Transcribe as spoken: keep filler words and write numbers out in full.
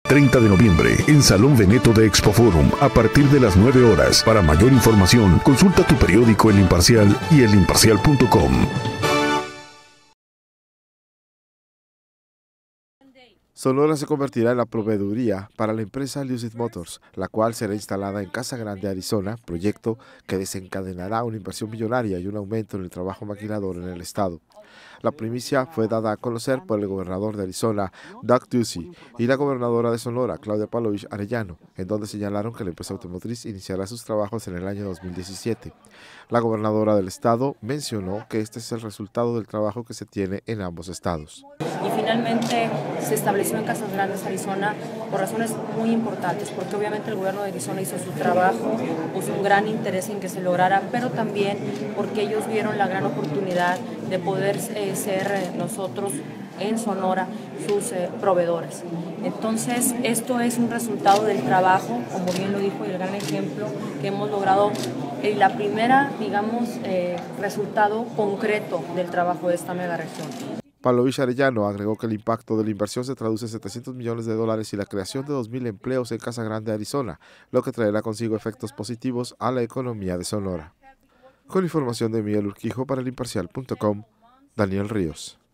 treinta de noviembre, en Salón Veneto de Expoforum, a partir de las nueve horas. Para mayor información, consulta tu periódico El Imparcial y el imparcial punto com. Sonora se convertirá en la proveeduría para la empresa Lucid Motors, la cual será instalada en Casa Grande, Arizona, proyecto que desencadenará una inversión millonaria y un aumento en el trabajo maquilador en el estado. La primicia fue dada a conocer por el gobernador de Arizona, Doug Ducey, y la gobernadora de Sonora, Claudia Pavlovich Arellano, en donde señalaron que la empresa automotriz iniciará sus trabajos en el año dos mil diecisiete. La gobernadora del estado mencionó que este es el resultado del trabajo que se tiene en ambos estados. Y finalmente se estableció en Casas Grandes, Arizona, por razones muy importantes, porque obviamente el gobierno de Arizona hizo su trabajo, puso un gran interés en que se lograra, pero también porque ellos vieron la gran oportunidad de poder eh, ser eh, nosotros en Sonora sus eh, proveedores. Entonces, esto es un resultado del trabajo, como bien lo dijo, y el gran ejemplo que hemos logrado, eh, la primera, digamos, eh, resultado concreto del trabajo de esta mega región. Pavlovich Arellano agregó que el impacto de la inversión se traduce en setecientos millones de dólares y la creación de dos mil empleos en Casa Grande, Arizona, lo que traerá consigo efectos positivos a la economía de Sonora. Con información de Miguel Urquijo para el imparcial punto com, Daniel Ríos.